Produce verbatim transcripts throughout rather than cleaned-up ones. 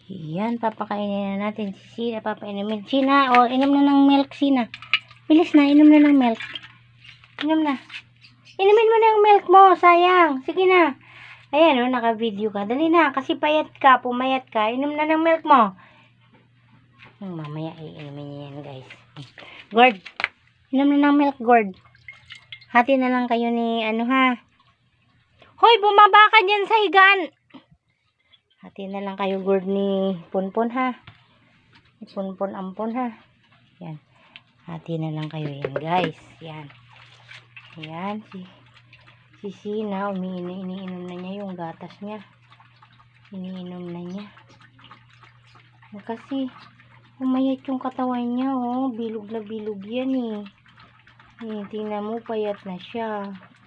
Yan, papakainin na natin si Sina. Papainumin. Sina, o, oh, inom na ng milk, Sina. Bilis na, inom na ng milk. Inom na. Inumin mo na yung milk mo, sayang. Sige na. Ayan, o, oh, naka-video ka. Dali na, kasi payat ka, pumayat ka. Inom na ng milk mo. Hmm, mamaya, iinumin niya yan, guys. Gord, inom na ng milk, Gord. Hati na lang kayo ni, ano ha. Hoy, bumaba ka dyan sa higaan. Hati na lang kayo, Gord, ni Punpun ha. Ni Punpun Ampon ha. Yan. Hati na lang kayo yan, guys. Yan. Yan. Si, si Sina, umiinom, iniinom na niya yung gatas niya. Iniinom na niya. Kasi, umayat yung katawan niya, oh. Bilog na bilog yan, eh. Eh, tingnan mo, payat na siya.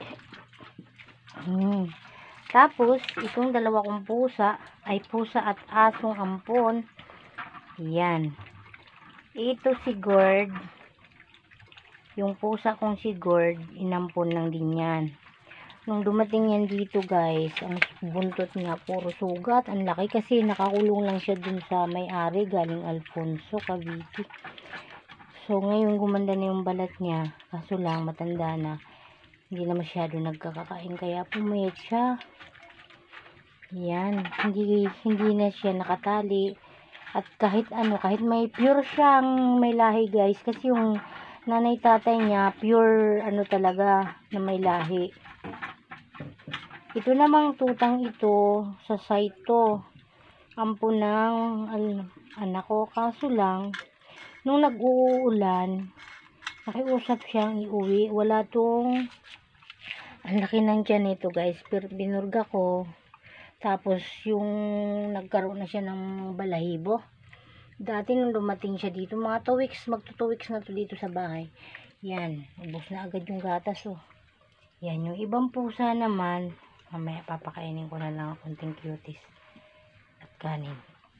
Hmm. Tapos, itong dalawa kong pusa, ay pusa at asong ampon. Yan. Ito si Gord. Yung pusa kong si Gord, inampon lang din yan. Nung dumating yan dito, guys, ang buntot niya, puro sugat. Ang laki kasi nakakulong lang siya dun sa may-ari, galing Alfonso, Cavite. So, ngayon gumanda na yung balat niya. Kaso lang, matanda na. Hindi na masyado nagkakakain, kaya pumayat siya. Yan, hindi, hindi na siya nakatali. At kahit ano, kahit may pure siyang may lahi, guys. Kasi yung nanay tatay niya, pure ano talaga na may lahi. Ito namang tutang ito, sa site to. Ampun ng an anak ko. Kaso lang, nung nag-uulan, nakiusap siyang iuwi. Wala tong, ang laki ng tiyan nito, guys. Pero binurga ko. Tapos, yung nagkaroon na siya ng balahibo. Dati nung dumating siya dito, mga two weeks, magto two weeks na to dito sa bahay. Yan, ubos na agad yung gatas, oh. Yan, yung ibang pusa naman, mamaya papakainin ko na lang konting cuties at kanin.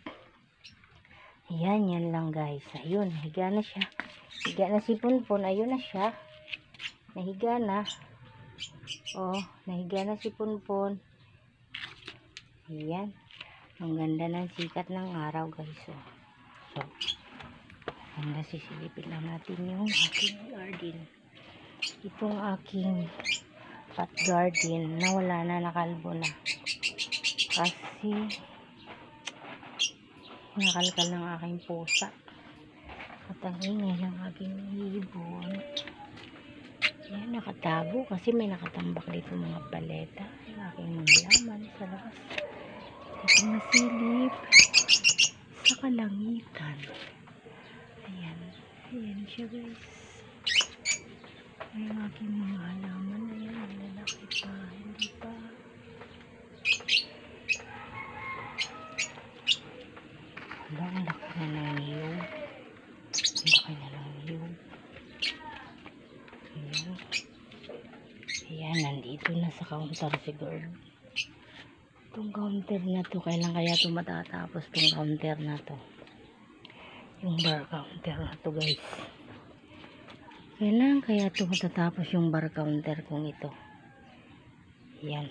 Yan, yan lang, guys. Ayun, higa na siya. Higa na si Punpun, ayun na siya. Nahiga na. Oh, nahiga na si Punpun. Ayan. Ang ganda ng sikat ng araw, guys. So, so ganda, sisilipin lang natin yung aking garden. Itong aking pot garden na wala na, nakalbo na. Kasi nakalkal ng aking pusa. At ang ingay ng aking ibon. Ayan, nakatago kasi may nakatambak dito mga paleta. Ang aking mga laman sa labas. Ito masilip sa kalangitan. Ayan. Ayan siya, guys. Ay, aking mga halaman. Ayan, ang lalaki pa. Hindi pa. Wala, ang laki na ng niyog. Ang laki na ng niyog. Ayan. Ayan, nandito na sa counter si Gord. Itong counter na to, kailan kaya ito matatapos itong counter na to, yung bar counter na to, guys. Kailan kaya ito matatapos yung bar counter kong ito. Yan,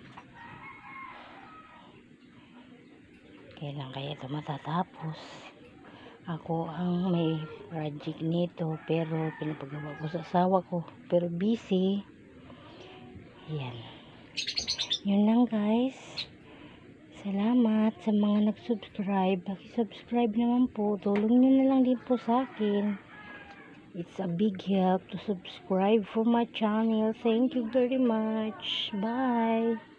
kailan kaya ito matatapos. Ako ang may project nito, pero pinapagawa ko sa asawa ko, pero busy. Yan, yun lang, guys. Salamat sa mga nag-subscribe. Paki-subscribe naman po. Tulong nyo na lang din po sa akin. It's a big help to subscribe for my channel. Thank you very much. Bye.